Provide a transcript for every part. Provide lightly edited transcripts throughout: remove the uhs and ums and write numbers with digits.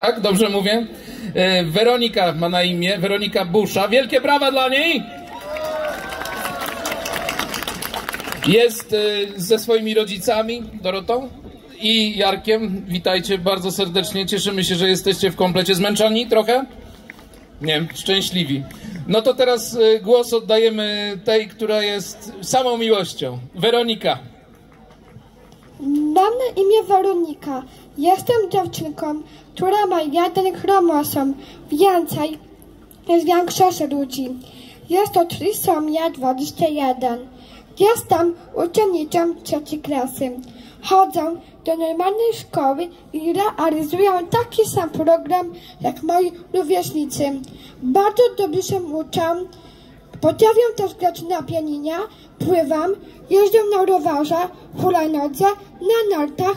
Tak, dobrze mówię? Weronika ma na imię, Weronika Busza. Wielkie brawa dla niej! Jest ze swoimi rodzicami, Dorotą i Jarkiem. Witajcie bardzo serdecznie. Cieszymy się, że jesteście w komplecie. Zmęczeni trochę? Nie, szczęśliwi. No to teraz głos oddajemy tej, która jest samą miłością. Weronika. Mam na imię Weronika. Jestem dziewczynką, która ma jeden chromosom więcej niż większość ludzi. Jest to trisomia 21. Jestem uczennicą 3. klasy. Chodzę do normalnej szkoły i realizuję taki sam program jak moi rówieśnicy. Bardzo dobrze się uczę. Potrafię też grać na pianinie, pływam, jeżdżę na rowerze, hulajnodze, na nartach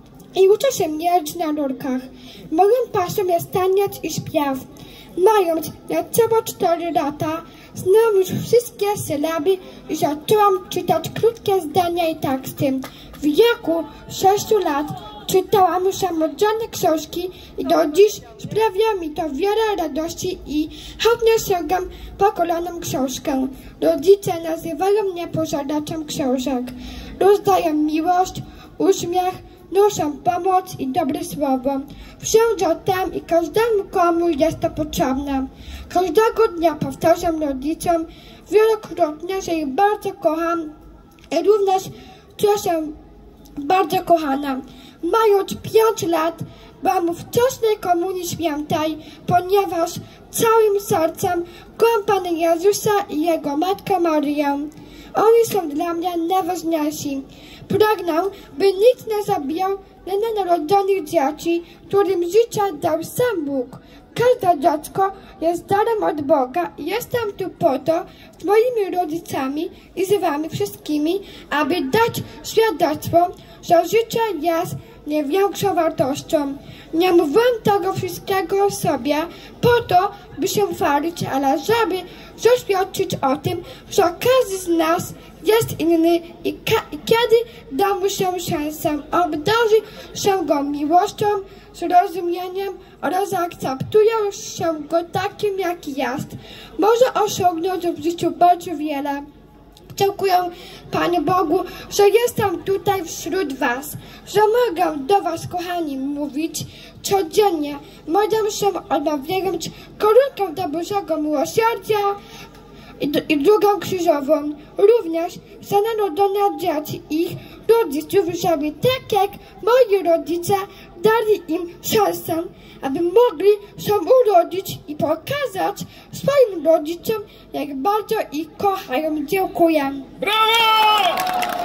i uczę się jeździć na rurkach. Moją pasją jest taniec i śpiew. Mając niecałe 4 lata, znam już wszystkie sylaby i zaczęłam czytać krótkie zdania i teksty. W wieku 6 lat czytałam samodzielne książki i do dziś sprawia mi to wiele radości i chętnie sięgam po kolejną książkę. Rodzice nazywają mnie posiadaczem książek. Rozdaję miłość, uśmiech, noszę pomoc i dobre słowo. Wszędzie tam i każdemu, komu jest to potrzebne. Każdego dnia powtarzam rodzicom wielokrotnie, że ich bardzo kocham i również czuję się bardzo kochana. Mając 5 lat, byłam w wczesnej komunii świętej, ponieważ całym sercem kocham Pana Jezusa i Jego Matkę Maryję. Oni są dla mnie najważniejsi. Pragnę, by nikt nie zabijał nienarodzonych dzieci, którym życie dał sam Bóg. Każde dziecko jest darem od Boga i jestem tu po to z moimi rodzicami i z wami wszystkimi, aby dać świadectwo, że życie jest największą wartością. Nie mówiłem tego wszystkiego sobie po to, by się chwalić, ale żeby zaświadczyć o tym, że każdy z nas jest inny i kiedy da mu się szansę, obdarzy się go miłością, zrozumieniem oraz akceptuje się go takim, jaki jest, może osiągnąć w życiu bardzo wiele. Dziękuję Panu Bogu, że jestem tutaj wśród Was, że mogę do Was, kochani, mówić codziennie. Mogę się odmawiać koronką do Bożego Miłosierdzia i drugą krzyżową. Również za narodzone dzieci ich rodziców, żeby tak jak moi rodzice dali im szansę, aby mogli się urodzić i pokazać swoim rodzicom, jak bardzo ich kochają. Dziękuję. Brawo!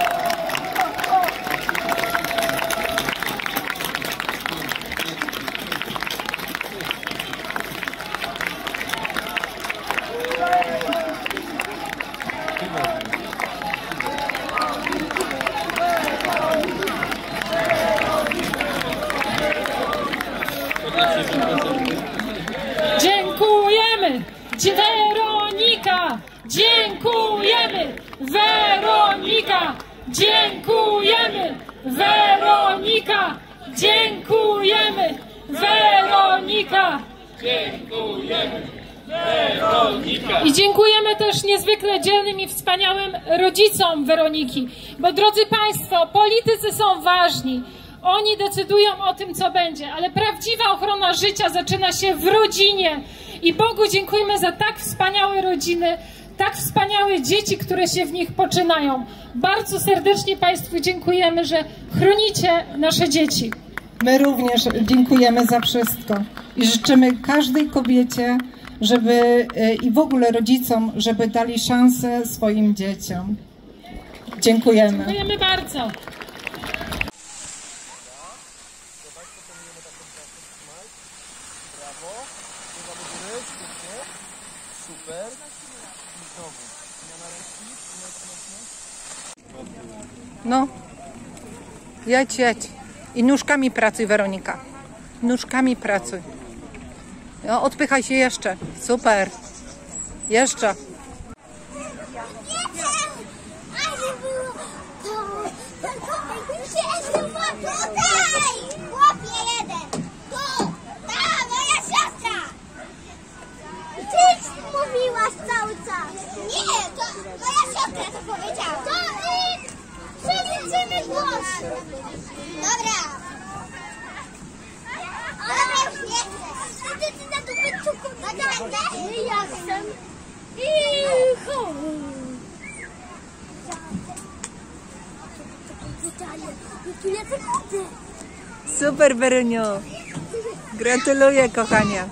Dziękujemy! Weronika! Dziękujemy! Weronika! Dziękujemy! Weronika! Dziękujemy! Weronika! Dziękujemy! Weronika! I dziękujemy też niezwykle dzielnym i wspaniałym rodzicom Weroniki, bo drodzy Państwo, politycy są ważni. Oni decydują o tym, co będzie, ale prawdziwa ochrona życia zaczyna się w rodzinie. I Bogu dziękujemy za tak wspaniałe rodziny, tak wspaniałe dzieci, które się w nich poczynają. Bardzo serdecznie Państwu dziękujemy, że chronicie nasze dzieci. My również dziękujemy za wszystko i życzymy każdej kobiecie, żeby i w ogóle rodzicom, żeby dali szansę swoim dzieciom. Dziękujemy. Dziękujemy bardzo. No, jedź. I nóżkami pracuj, Weronika. Nóżkami pracuj. No, odpychaj się jeszcze. Super. Jeszcze. Tutaj! Chłopie jeden! Tu! Tam! to powiedziałam. To przeliczymy głos. Dobra. Dobra, już nie chcesz. Ty na to wyczuku. No to będę? Ja chcę. I Super, Weruniu. Gratuluję, kochania.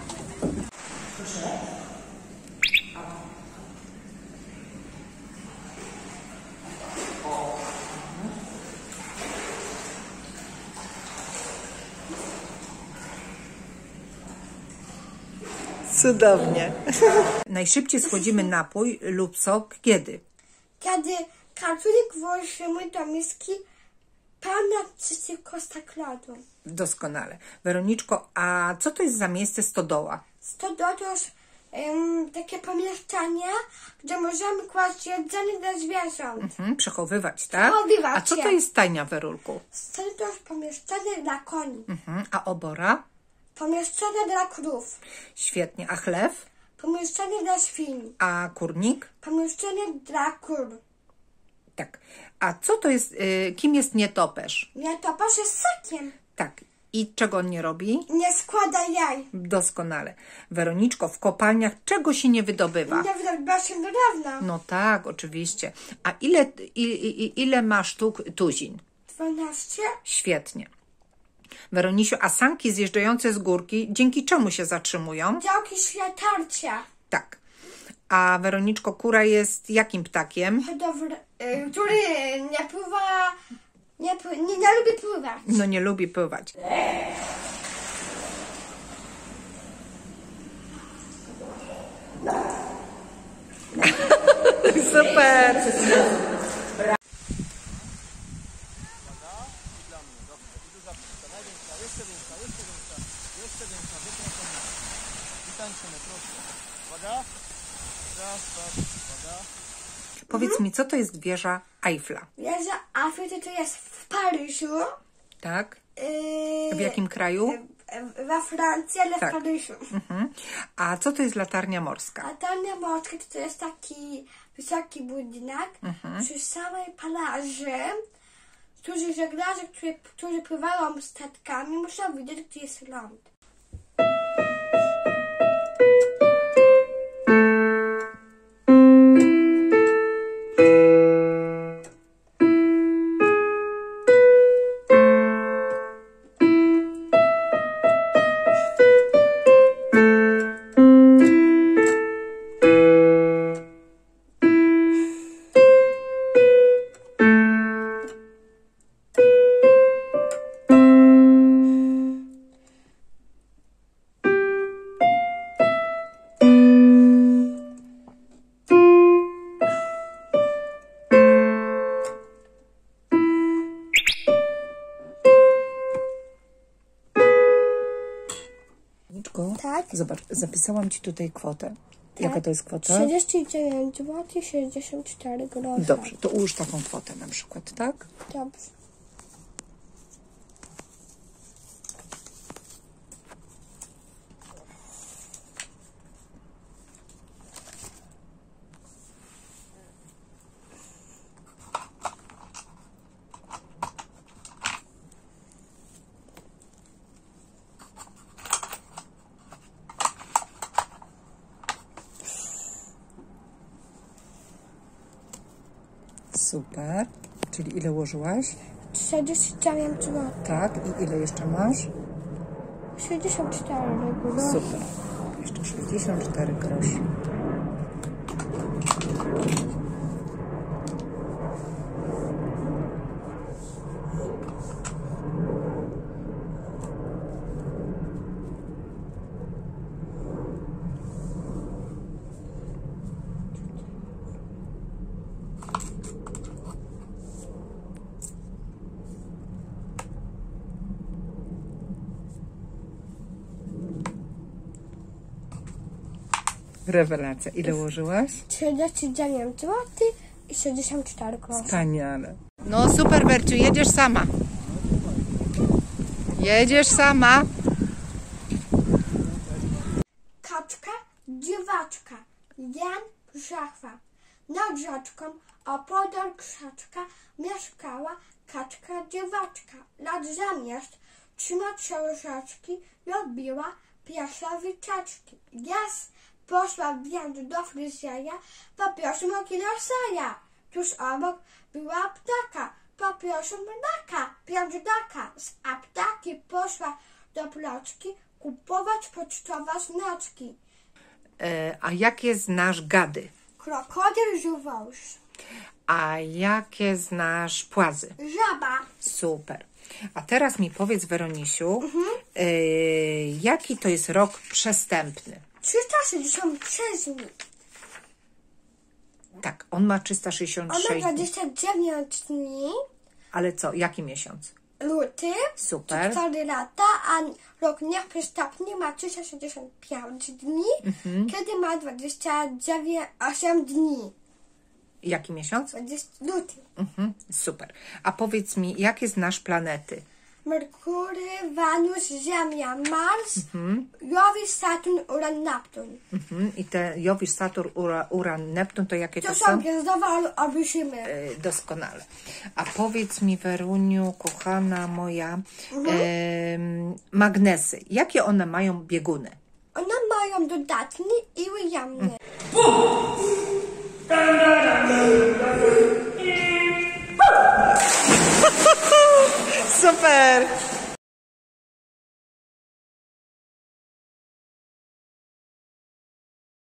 Cudownie. Najszybciej schodzimy napój lub sok kiedy? Kiedy kartulik włożymy do miski pełna przeciwko staklodu. Doskonale. Weroniczko, a co to jest za miejsce stodoła? Stodoła to jest takie pomieszczenie, gdzie możemy kłaść jedzenie dla zwierząt. Przechowywać, tak? Przechowywać A co je. to jest stajnia, Werulku? Stodoła to jest pomieszczenie dla koni. A obora? Pomieszczenie dla krów. Świetnie. A chlew? Pomieszczenie dla świń. A kurnik? Pomieszczenie dla kur. Tak. A co to jest, kim jest nietoperz? Nietoperz jest ssakiem. Tak. I czego on nie robi? Nie składa jaj. Doskonale. Weroniczko, w kopalniach czego się nie wydobywa? Nie wydobywa się drewna. No tak, oczywiście. A ile ma sztuk tuzin? 12. Świetnie. Weronisiu, a sanki zjeżdżające z górki dzięki czemu się zatrzymują? Działki światarcia. Tak. A Weroniczko, kura jest jakim ptakiem? Który nie pływa, nie lubi pływać. No nie lubi pływać. Super! Powiedz mi, co to jest wieża Eiffla? Wieża Eiffla to jest w Paryżu. Tak? W jakim kraju? We Francji, ale Tak. w Paryżu. A co to jest latarnia morska? Latarnia morska to jest taki wysoki budynek przy samej plaży. Którzy żeglarze, którzy pływają statkami, muszą widzieć, gdzie jest ląd. Tak? Zobacz, zapisałam Ci tutaj kwotę. Jaka to jest kwota? 39 zł 64 grosze. Dobrze, to ułóż taką kwotę na przykład, tak? Dobrze. Super. Czyli ile ułożyłaś? 39 zł. Tak. I ile jeszcze masz? 64 grosze. Super. Jeszcze 64 groszy. Rewelacja. Ile ułożyłaś? 39 zł i 64 grosze. Wspaniale. No super, Werciu, jedziesz sama. Jedziesz sama. Kaczka, dziewaczka, Jan, żachwa. Nad rzeczką Opodal krzaczka mieszkała kaczka dziewaczka. Lat zamiast trzymać się łyżeczki, robiła pierwsze wyczeczki. Jas poszła więc do fryzjera po pierwszym okilosaja. Tuż obok była apteka. Poproszę mleka, piątaka. Z apteki poszła do ploczki kupować pocztowe znaczki. A jakie znasz gady? Krokodyl, żuwąż, A jakie znasz płazy? żaba, Super. A teraz mi powiedz, Weronisiu, jaki to jest rok przestępny? 366 dni. Tak, on ma Ona 366 dni. 29 dni, Ale co, jaki miesiąc? luty, Super. 4 lata, a rok nieprzestępny ma 365 dni, kiedy ma 28 dni. Jaki miesiąc? 20, luty. Super. A powiedz mi, jakie znasz planety? Merkury, Wenus, Ziemia, Mars, Jowisz, Saturn, Uran, Neptun. I te Jowisz, Saturn, Uran, Neptun, to jakie To to są są? gwiazdowe olbrzymy. Doskonale. A powiedz mi, Weruniu, kochana moja, magnesy. Jakie one mają bieguny? One mają dodatni i ujemny. Bum!